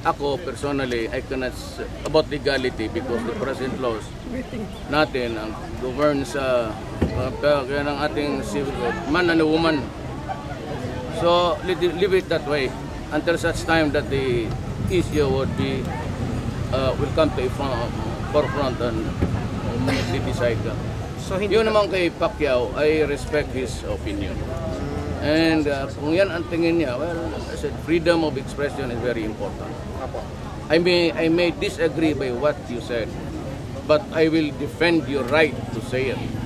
ako personally, I cannot about legality because the present laws natin ang govern sa kaya ng ating civil code, man and woman. So leave it that way until such time that the issue would be will come to a forefront and decide. So hindi Yun naman kay Pacquiao, I respect his opinion. And kung yan ang tingin niya, well, I said, freedom of expression is very important. I may disagree by what you said, but I will defend your right to say it.